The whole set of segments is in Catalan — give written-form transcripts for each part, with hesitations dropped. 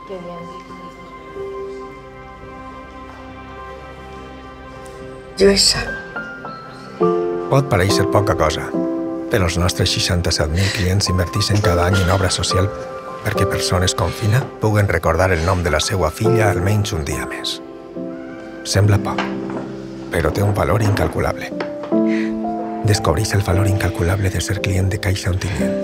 Qué bien. Lluïsa. Pot parèixer poca cosa, però els nostres 67.000 clients inverteixen cada any en obra social perquè persones com Fina puguen recordar el nom de la seva filla almenys un dia més. Sembla poc, però té un valor incalculable. Descobreix el valor incalculable de ser client de Caixa Ontinyent.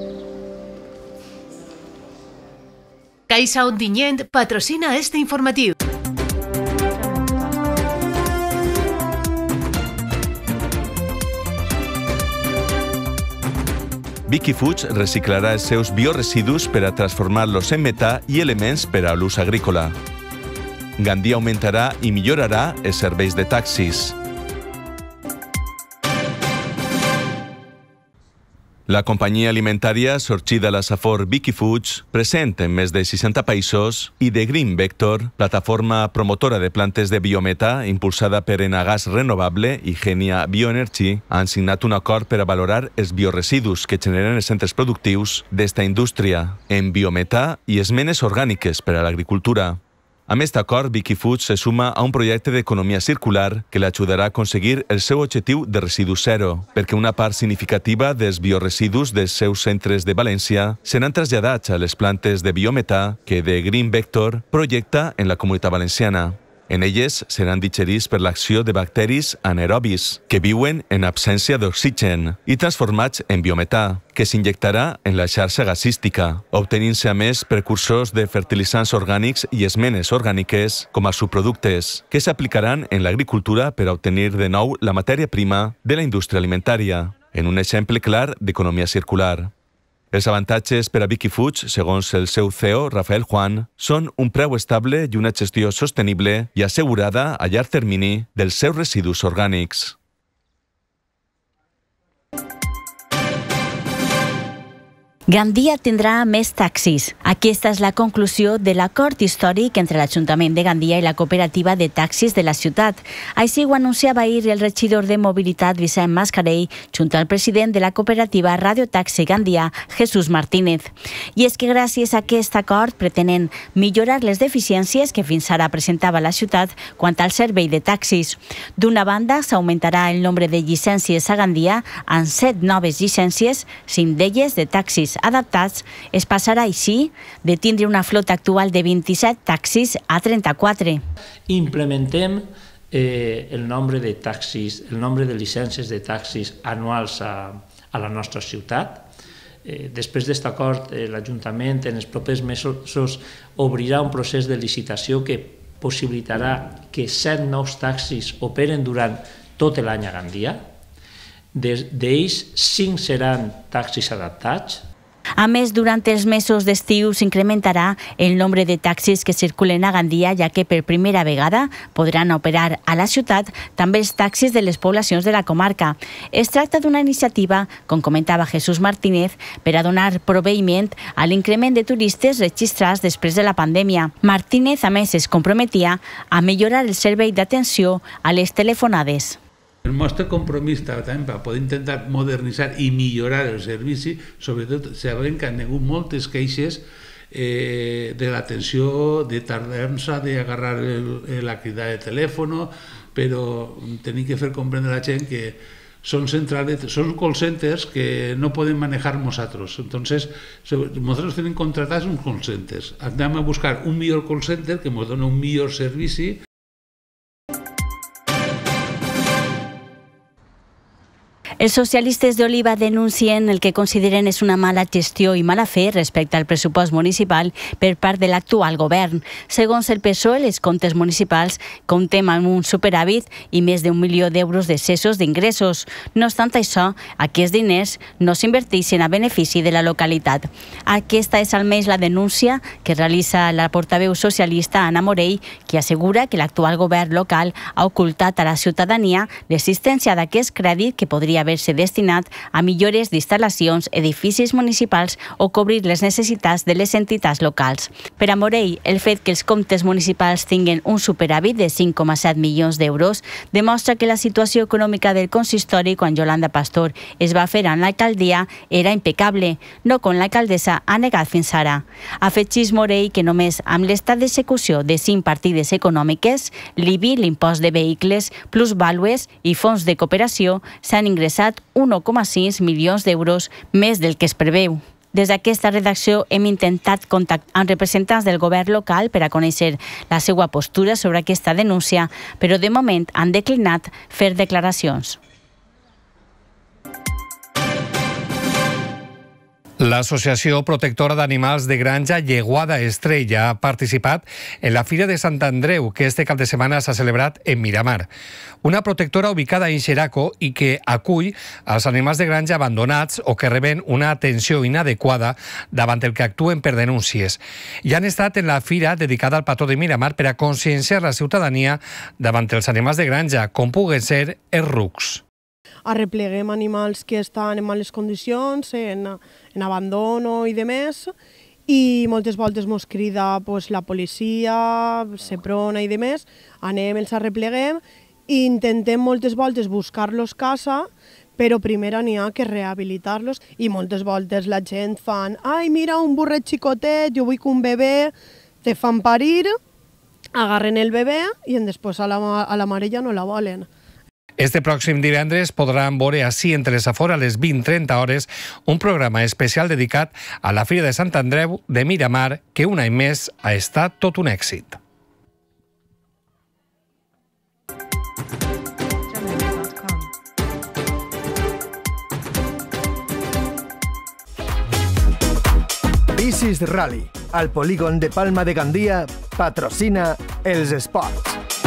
Caixa Ontinyent patrocina este informatiu. Vicky Foods reciclarà els seus bioresidus per a transformar-los en metà i elements per a l'ús agrícola. Gandia augmentarà i millorarà els serveis de taxis. La companyia alimentària sorgida a la Safor Vicky Foods, present en més de 60 països, i de Green Vector, plataforma promotora de plantes de biometà impulsada per Enagás Renovable i Genia Bioenergy, han signat un acord per a valorar els bioresidus que generen els centres productius d'esta indústria en biometà i esmenes orgàniques per a l'agricultura. Amb aquest acord, Vicky Foods se suma a un projecte d'economia circular que l'ajudarà a aconseguir el seu objectiu de residus zero, perquè una part significativa dels bioresidus dels seus centres de València seran traslladats a les plantes de biometà que The Green Vector projecta en la Comunitat Valenciana. En elles seran digerits per l'acció de bacteris anaerobis, que viuen en absència d'oxigen, i transformats en biometà, que s'injectarà en la xarxa gasística, obtenint-se a més precursors de fertilitzants orgànics i esmenes orgàniques com a subproductes, que s'aplicaran en l'agricultura per a obtenir de nou la matèria prima de la indústria alimentària, en un exemple clar d'economia circular. Els avantatges per a Vicky Foods, segons el seu CEO, Rafael Juan, són un preu estable i una gestió sostenible i assegurada a llarg termini dels seus residus orgànics. Gandia tindrà més taxis. Aquesta és la conclusió de l'acord històric entre l'Ajuntament de Gandia i la cooperativa de taxis de la ciutat. Així ho anunciava ahir el regidor de Mobilitat, Vicent Mascarell, junt al president de la cooperativa Radio Taxi Gandia, Jesús Martínez. I és que gràcies a aquest acord pretenen millorar les deficiències que fins ara presentava la ciutat quant al servei de taxis. D'una banda, s'augmentarà el nombre de llicències a Gandia amb 7 noves llicències, 5 d'elles de taxis adaptats. Es passarà així de tindre una flota actual de 27 taxis a 34. Implementem el nombre de taxis, el nombre de llicències de taxis anuals a la nostra ciutat. Després d'aquest acord, l'Ajuntament en els propers mesos obrirà un procés de licitació que possibilitarà que 7 nous taxis operen durant tot l'any a Gandia. D'ells, 5 seran taxis adaptats. A més, durant els mesos d'estiu s'incrementarà el nombre de taxis que circulen a Gandia, ja que per primera vegada podran operar a la ciutat també els taxis de les poblacions de la comarca. Es tracta d'una iniciativa, com comentava Jesús Martínez, per a donar proveïment a l'increment de turistes registrats després de la pandèmia. Martínez, a més, es comprometia a millorar el servei d'atenció a les telefonades. El nostre compromís també per poder intentar modernitzar i millorar el servici, sobretot sabem que han hagut moltes queixes de l'atenció, de tardança d'agarrar la crida de telèfon, però tenim que fer comprendre a la gent que són call centers que no podem manejar nosaltres. Entonces, nosaltres tenim contratats uns call centers. Anem a buscar un millor call center que ens dona un millor servici. Els socialistes d'Oliva denuncien el que consideren és una mala gestió i mala fe respecte al pressupost municipal per part de l'actual govern. Segons el PSOE, els comptes municipals comptem amb un superàvit i més d'1 milió d'euros d'excessos d'ingressos. No obstant això, aquests diners no s'inverteixen a benefici de la localitat. Aquesta és almenys la denúncia que realitza la portaveu socialista Anna Morell, que assegura que l'actual govern local ha ocultat a la ciutadania l'existència d'aquest crèdit que podria haver haver-se destinat a millores d'instal·lacions, edificis municipals o cobrir les necessitats de les entitats locals. Per a Morell, el fet que els comptes municipals tinguin un superàvit de 5,7 milions d'euros demostra que la situació econòmica del consistori quan Yolanda Pastor es va fer en l'alcaldia era impecable, no com l'alcaldessa ha negat fins ara. Afegeix Morell que només amb l'estat d'execució de 5 partides econòmiques, l'IBI, l'impost de vehicles, plusvàlues i fons de cooperació, s'han ingressat 1,6 milions d'euros més del que es preveu. Des d'aquesta redacció hem intentat contactar amb representants del govern local per a conèixer la seva postura sobre aquesta denúncia, però de moment han declinat fer declaracions. L'Associació Protectora d'Animals de Granja Lleguada Estrella ha participat en la Fira de Sant Andreu, que este cap de setmana s'ha celebrat en Miramar. Una protectora ubicada en Xeraco i que acull els animals de granja abandonats o que reben una atenció inadequada davant el que actuen per denúncies. I han estat en la fira dedicada al patró de Miramar per a conscienciar la ciutadania davant els animals de granja, com puguen ser els rucs. Arrepleguem animals que estan en males condicions, en abandono i demés, i moltes voltes mos crida la policia, Seprona i demés, anem, els arrepleguem i intentem moltes voltes buscar-los casa, però primer n'hi ha que rehabilitar-los i moltes voltes la gent fan «Ai, mira, un burret xicotet, jo vull que un bebè», te fan parir, agarren el bebè i després a la mare ja no la volen. Este pròxim divendres podran veure ací entre Safor a les 20:30 hores un programa especial dedicat a la Fira de Sant Andreu de Miramar, que un any més ha estat tot un èxit. Bicis Rally, al polígon de Palma de Gandia, patrocina els esports.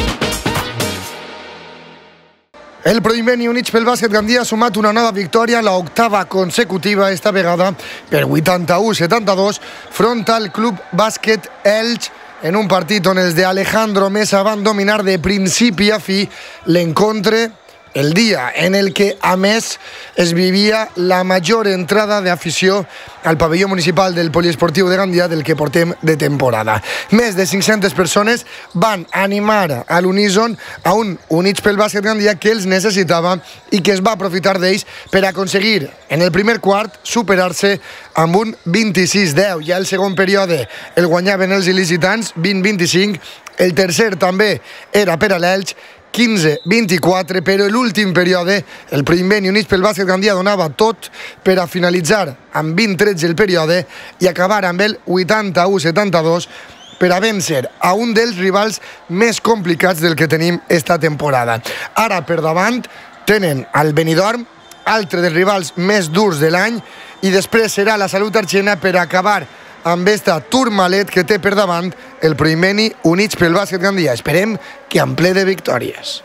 El Proimeni Units pel Bàsquet Gandia ha sumat una nova victòria, l'octava consecutiva, esta vegada per 81-72, front al Club Bàsquet Elx, en un partit on els d'Alejandro Mesa van dominar de principi a fi l'encontre, el dia en el que, a més, es vivia la major entrada d'afició al pavelló municipal del Poliesportiu de Gandia del que portem de temporada. Més de 500 persones van animar a l'uníson a un Units pel Bàsquet Gandia que els necessitava i que es va aprofitar d'ells per aconseguir, en el primer quart, superar-se amb un 26-10. Ja el segon període el guanyaven els il·licitants, 20-25. El tercer també era per a l'Elx, 15-24, però l'últim període el Proimeni Units pel Bàsquet Gandia donava tot per a finalitzar amb 20-13 el període i acabar amb el 81-72 per a vèncer a un dels rivals més complicats del que tenim esta temporada. Ara per davant tenen el Benidorm, altre dels rivals més durs de l'any, i després serà la Salut Arxena per acabar amb esta turmalet que té per davant el Proimeni Units pel Bàsquet Gandia. Esperem que en ple de victòries.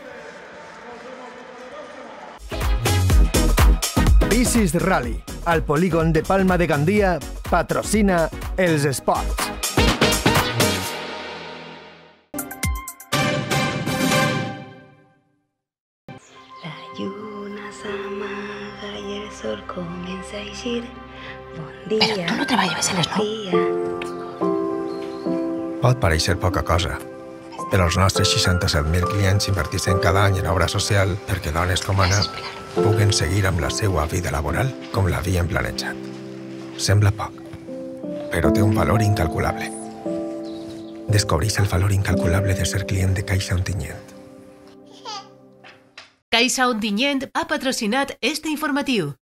Bicis Rally, al polígon de Palma de Gandia, patrocina els esports. La lluna s'amaga i el sol comença a eixir. Però tu no treballaves a les 9? Pot pareixer poca cosa, però els nostres 67.000 clients inverteixen cada any en obra social perquè dones com Anna puguen seguir amb la seva vida laboral com l'havien planejat. Sembla poc, però té un valor incalculable. Descobreix el valor incalculable de ser client de Caixa Ontinyent. Caixa Ontinyent ha patrocinat este informatiu.